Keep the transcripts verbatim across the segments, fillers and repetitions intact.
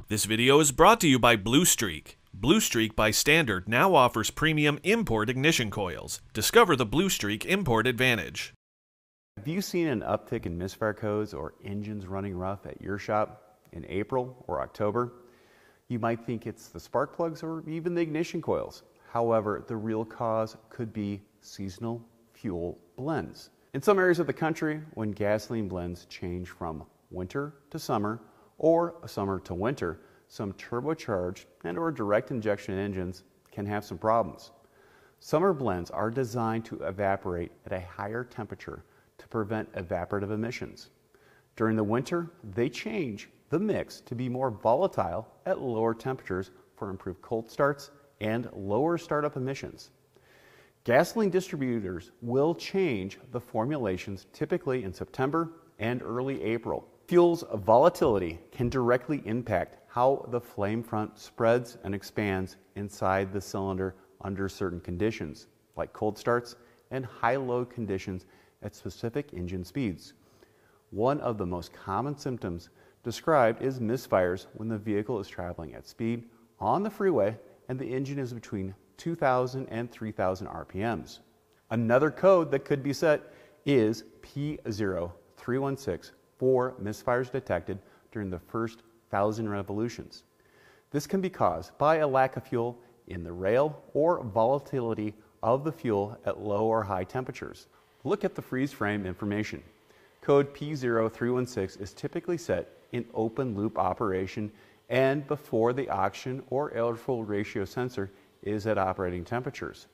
This video is brought to you by Blue Streak. Blue Streak by Standard now offers premium import ignition coils. Discover the Blue Streak Import Advantage. Have you seen an uptick in misfire codes or engines running rough at your shop in April or October? You might think it's the spark plugs or even the ignition coils. However, the real cause could be seasonal fuel blends. In some areas of the country, when gasoline blends change from winter to summer or summer to winter, some turbocharged and or direct injection engines can have some problems. Summer blends are designed to evaporate at a higher temperature to prevent evaporative emissions. During the winter, they change the mix to be more volatile at lower temperatures for improved cold starts and lower startup emissions. Gasoline distributors will change the formulations typically in September and early April. Fuel's volatility can directly impact how the flame front spreads and expands inside the cylinder under certain conditions, like cold starts and high load conditions at specific engine speeds. One of the most common symptoms described is misfires when the vehicle is traveling at speed on the freeway and the engine is between two thousand and three thousand R P Ms. Another code that could be set is P zero three one six for misfires detected during the first thousand revolutions. This can be caused by a lack of fuel in the rail or volatility of the fuel at low or high temperatures. Look at the freeze frame information. Code P zero three one six is typically set in open loop operation and before the oxygen or air-fuel ratio sensor is at operating temperatures.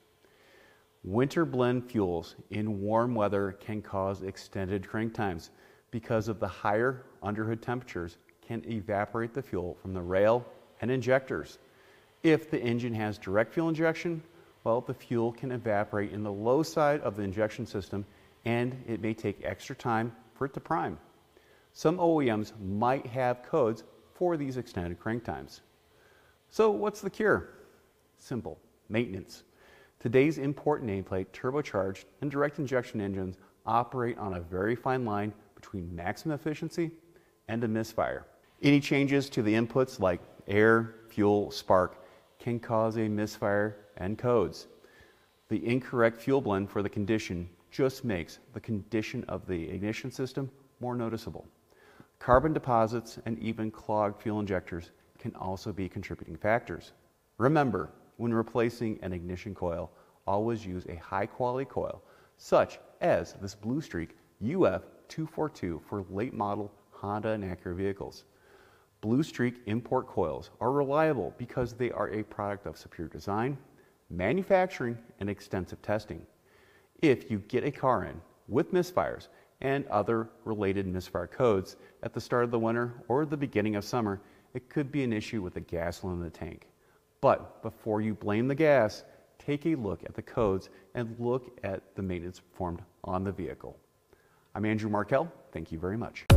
Winter blend fuels in warm weather can cause extended crank times because of the higher underhood temperatures can evaporate the fuel from the rail and injectors. If the engine has direct fuel injection, well, the fuel can evaporate in the low side of the injection system and it may take extra time for it to prime. Some O E Ms might have codes for these extended crank times. So what's the cure? Simple, maintenance. Today's import nameplate turbocharged and direct injection engines operate on a very fine line between maximum efficiency and a misfire. Any changes to the inputs like air, fuel, spark can cause a misfire and codes. The incorrect fuel blend for the condition just makes the condition of the ignition system more noticeable. Carbon deposits and even clogged fuel injectors can also be contributing factors. Remember, when replacing an ignition coil, always use a high quality coil such as this Blue Streak U F two forty-two for late model Honda and Acura vehicles. Blue Streak import coils are reliable because they are a product of superior design, manufacturing, and extensive testing. If you get a car in with misfires and other related misfire codes at the start of the winter or the beginning of summer, it could be an issue with the gasoline in the tank. But before you blame the gas, take a look at the codes and look at the maintenance performed on the vehicle. I'm Andrew Markell. Thank you very much.